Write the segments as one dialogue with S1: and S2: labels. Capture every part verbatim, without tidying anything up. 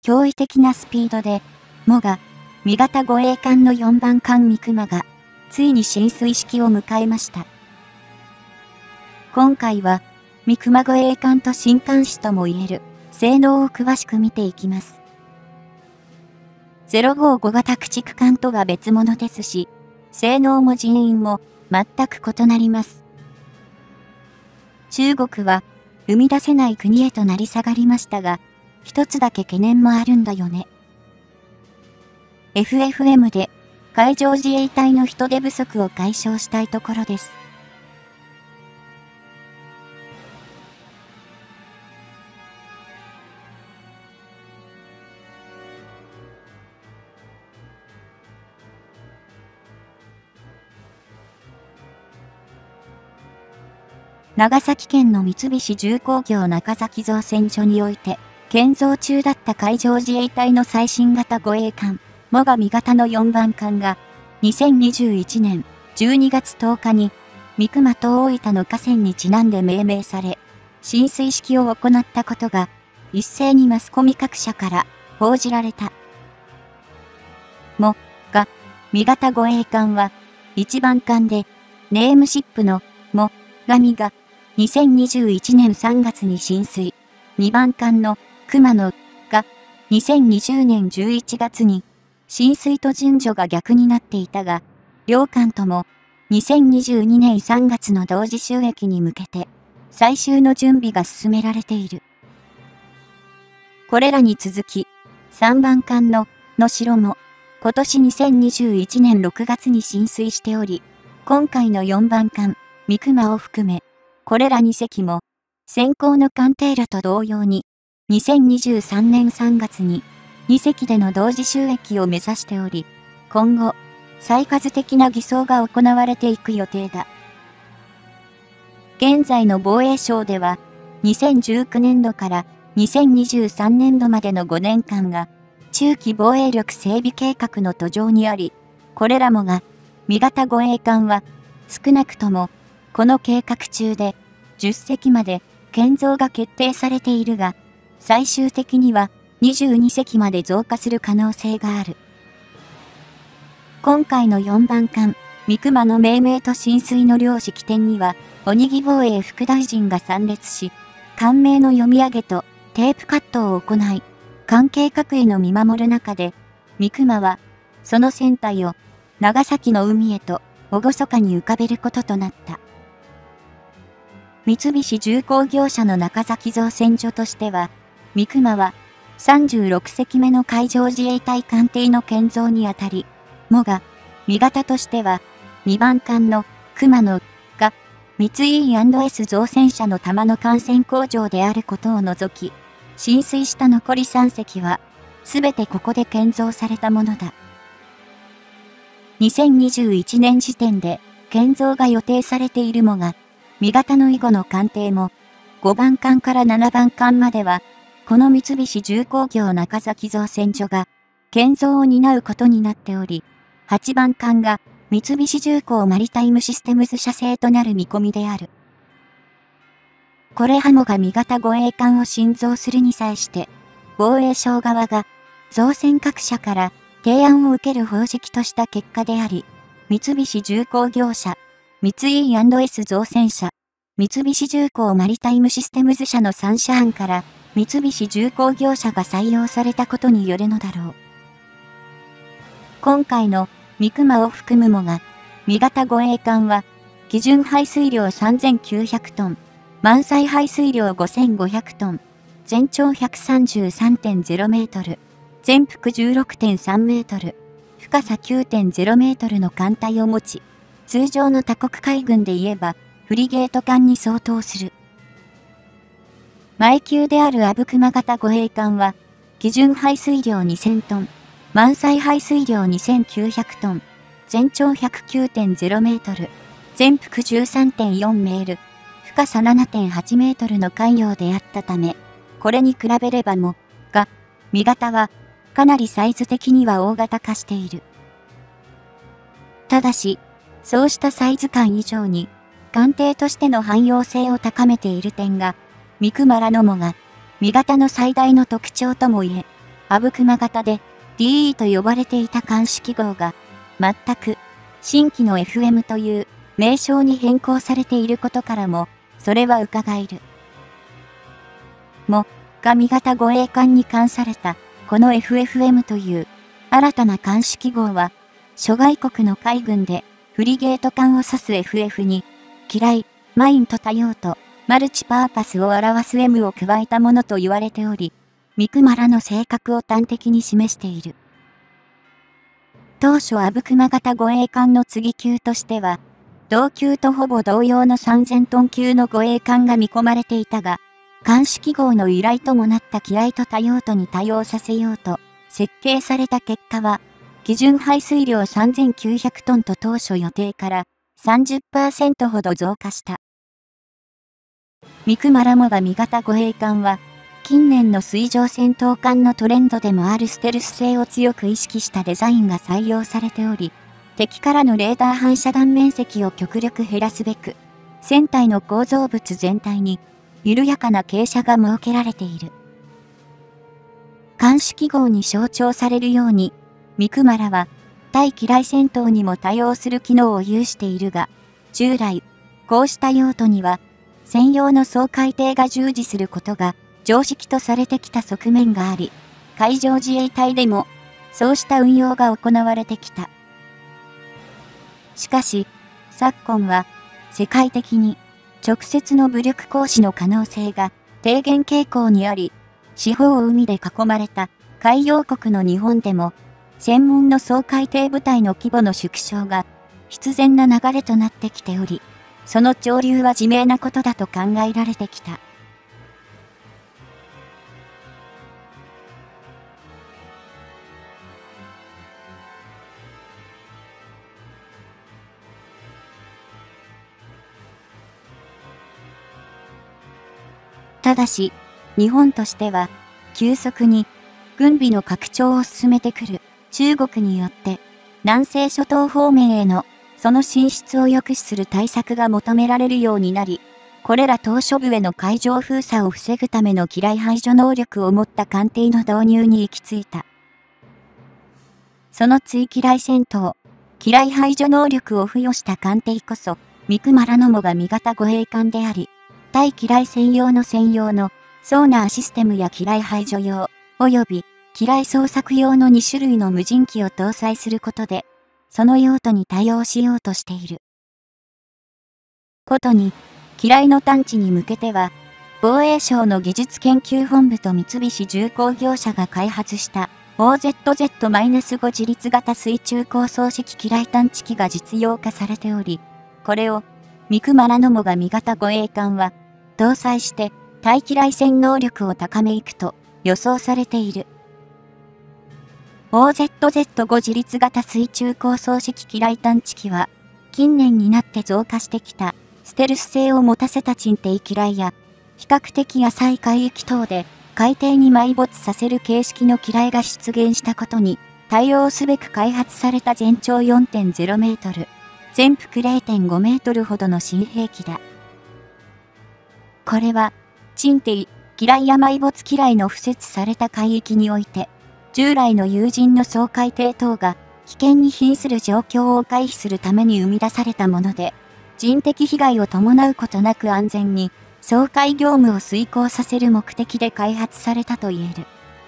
S1: 驚異的なスピードで、もが、味方護衛艦のよんばん艦三熊が、ついに進水式を迎えました。今回は、三熊護衛艦と新艦種とも言える、性能を詳しく見ていきます。ゼロごご型駆逐艦とは別物ですし、性能も人員も全く異なります。中国は生み出せない国へとなり下がりましたが、一つだけ懸念もあるんだよね。エフエフエム で海上自衛隊の人手不足を解消したいところです。長崎県の三菱重工業中崎造船所において、建造中だった海上自衛隊の最新型護衛艦、最上型のよんばん艦が、にせんにじゅういちねんじゅうにがつとおかに、三熊と大分の河川にちなんで命名され、進水式を行ったことが、一斉にマスコミ各社から報じられた。も、が、味方護衛艦は、いちばん艦で、ネームシップの、も、がみが、にせんにじゅういちねんさんがつに進水。にばん艦の熊野がにせんにじゅうねんじゅういちがつに進水と順序が逆になっていたが、両艦ともにせんにじゅうにねんさんがつの同時収益に向けて最終の準備が進められている。これらに続きさんばん艦の能代も今年にせんにじゅういちねんろくがつに進水しており、今回のよんばん艦三熊を含めこれらに隻も、先行の艦艇らと同様に、にせんにじゅうさんねんさんがつにに隻での同時収益を目指しており、今後、最数的な偽装が行われていく予定だ。現在の防衛省では、にせんじゅうきゅうねんどからにせんにじゅうさんねんどまでのごねんかんが、中期防衛力整備計画の途上にあり、これらもが、味方護衛艦は、少なくとも、この計画中でじゅっ隻まで建造が決定されているが、最終的にはにじゅうに隻まで増加する可能性がある。今回のよんばん艦、三熊の命名と進水の両式典には、鬼木防衛副大臣が参列し、艦名の読み上げとテープカットを行い、関係各位の見守る中で、三熊は、その船体を長崎の海へと厳かに浮かべることとなった。三菱重工業者の中崎造船所としては、三熊はさんじゅうろく隻目の海上自衛隊艦艇の建造にあたり、もが、味方としてはにばん艦の熊野が三井 イーアンドエス 造船社の玉の艦船工場であることを除き、進水した残りさん隻は、すべてここで建造されたものだ。にせんにじゅういちねん時点で建造が予定されているもが、味方の以後の艦艇も、ごばん艦からななばん艦までは、この三菱重工業中崎造船所が、建造を担うことになっており、はちばん艦が三菱重工マリタイムシステムズ社製となる見込みである。これらもが味方護衛艦を新造するに際して、防衛省側が、造船各社から提案を受ける方式とした結果であり、三菱重工業者、三井 イーアンドエス 造船社、三菱重工マリタイムシステムズ社のさん社案から三菱重工業者が採用されたことによるのだろう。今回の三熊を含むもが、味方護衛艦は、基準排水量さんぜんきゅうひゃくトン、満載排水量ごせんごひゃくトン、全長 ひゃくさんじゅうさんてんゼロメートル、全幅 じゅうろくてんさんメートル、深さ きゅうてんゼロメートルの艦隊を持ち、通常の他国海軍で言えば、フリゲート艦に相当する。前級である阿武隈型護衛艦は、基準排水量にせんトン、満載排水量にせんきゅうひゃくトン、全長 ひゃくきゅうてんゼロメートル、全幅 じゅうさんてんよんメール、深さ ななてんはちメートルの艦揚であったため、これに比べればも、が、味方は、かなりサイズ的には大型化している。ただし、そうしたサイズ感以上に、艦艇としての汎用性を高めている点が、三熊らのもが、味方の最大の特徴とも言え、 阿武隈型で ディーイー と呼ばれていた監視記号が、全く新規の エフエム という名称に変更されていることからも、それは伺える。も、上型護衛艦に冠された、この エフエフエム という新たな監視記号は、諸外国の海軍でフリゲート艦を指す エフエフ に、機雷、マインと多用途、マルチパーパスを表す エム を加えたものと言われており、三熊らの性格を端的に示している。当初阿武隈型護衛艦の次級としては、同級とほぼ同様のさんぜんトン級の護衛艦が見込まれていたが、監視記号の由来ともなった機雷と多用途に対応させようと設計された結果は、基準排水量さんぜんきゅうひゃくトンと当初予定から さんじゅっパーセント ほど増加した。三熊らもが味型護衛艦は、近年の水上戦闘艦のトレンドでもあるステルス性を強く意識したデザインが採用されており、敵からのレーダー反射弾面積を極力減らすべく、船体の構造物全体に緩やかな傾斜が設けられている。監視記号に象徴されるように、三熊らは対機雷戦闘にも対応する機能を有しているが、従来、こうした用途には、専用の掃海艇が従事することが常識とされてきた側面があり、海上自衛隊でもそうした運用が行われてきた。しかし、昨今は世界的に直接の武力行使の可能性が低減傾向にあり、四方を海で囲まれた海洋国の日本でも、専門の掃海艇部隊の規模の縮小が必然な流れとなってきており、その潮流は自明なことだと考えられてきた。ただし、日本としては、急速に軍備の拡張を進めてくる中国によって、南西諸島方面へのその進出を抑止する対策が求められるようになり、これら島嶼部への海上封鎖を防ぐための機雷排除能力を持った艦艇の導入に行き着いた。その追機雷戦闘、機雷排除能力を付与した艦艇こそ、三熊らのもが味型護衛艦であり、対機雷専用の専用のソーナーシステムや機雷排除用、及び機雷捜索用のに種類の無人機を搭載することで、その用途に対応しようとしている。ことに、機雷の探知に向けては、防衛省の技術研究本部と三菱重工業者が開発した オーゼットゼットご 自立型水中高層式機雷探知機が実用化されており、これを三熊らのもが味型護衛艦は、搭載して対機雷戦能力を高めいくと予想されている。オーゼットゼットご 自立型水中高層式機雷探知機は、近年になって増加してきたステルス性を持たせた沈底機雷や、比較的浅い海域等で海底に埋没させる形式の機雷が出現したことに対応すべく開発された全長 よんてんゼロメートル、全幅 れいてんごメートルほどの新兵器だ。これは、沈底、機雷や埋没機雷の敷設された海域において、従来の有人の掃海艇等が危険に瀕する状況を回避するために生み出されたもので、人的被害を伴うことなく安全に掃海業務を遂行させる目的で開発されたと言える。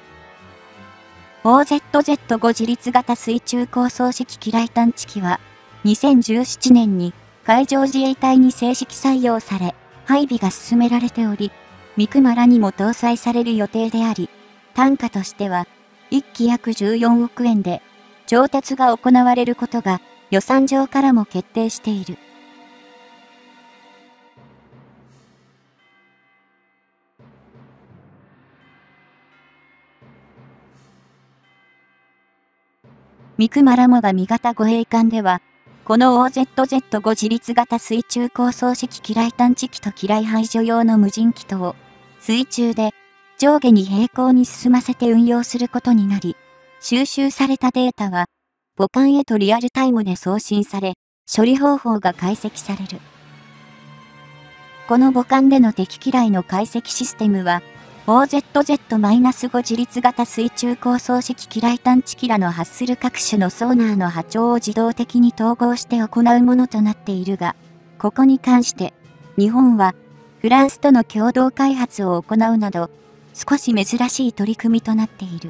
S1: オーゼットゼットご 自立型水中高層式機雷探知機は、にせんじゅうななねんに海上自衛隊に正式採用され、配備が進められており、三熊らにも搭載される予定であり、単価としては、いっき約じゅうよんおくえんで、調達が行われることが予算上からも決定している。三熊らもが味型護衛艦では、この オーゼットゼットご 自立型水中高層式機雷探知機と機雷排除用の無人機とを水中で上下に平行に進ませて運用することになり、収集されたデータは母艦へとリアルタイムで送信され、処理方法が解析される。この母艦での敵機雷の解析システムは、 オーゼットゼットご 自立型水中高層式機雷探知機らの発する各種のソーナーの波長を自動的に統合して行うものとなっているが、ここに関して、日本はフランスとの共同開発を行うなど、少し珍しい取り組みとなっている。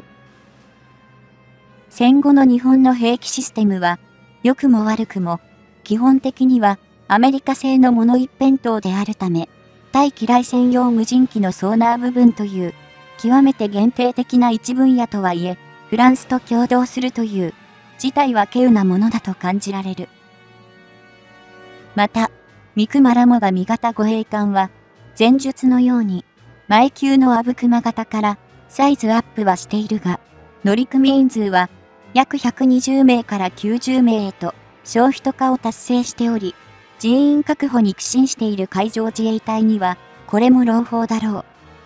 S1: 戦後の日本の兵器システムは、良くも悪くも、基本的にはアメリカ製のもの一辺倒であるため、対機雷専用無人機のソーナー部分という、極めて限定的な一分野とはいえ、フランスと共同するという、事態は稀有なものだと感じられる。また、三熊ラモガ味型護衛艦は、前述のように、前級の阿武隈型からサイズアップはしているが、乗組員数は約ひゃくにじゅうめいからきゅうじゅうめいへと小人化を達成しており、人員確保に苦心している海上自衛隊には、これも朗報だろう。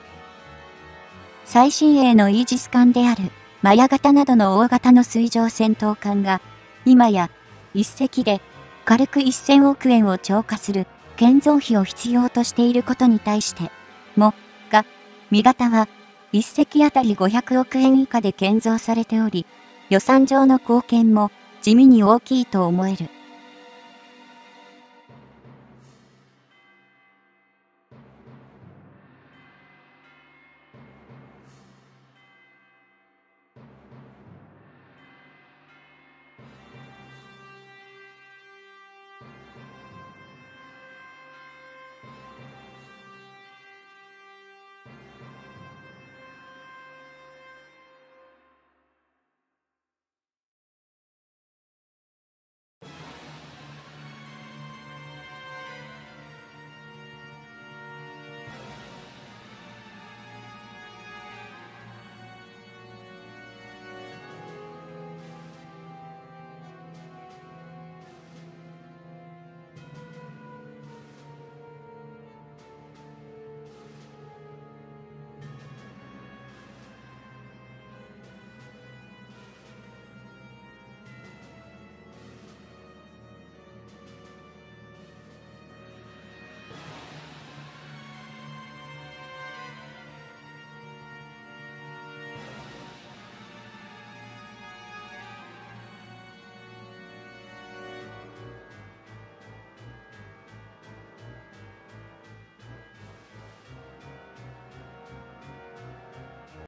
S1: 最新鋭のイージス艦である、マヤ型などの大型の水上戦闘艦が、今や、一隻で、軽くせんおくえんを超過する、建造費を必要としていることに対して、も、が、味型は、一隻あたりごひゃくおくえん以下で建造されており、予算上の貢献も、地味に大きいと思える。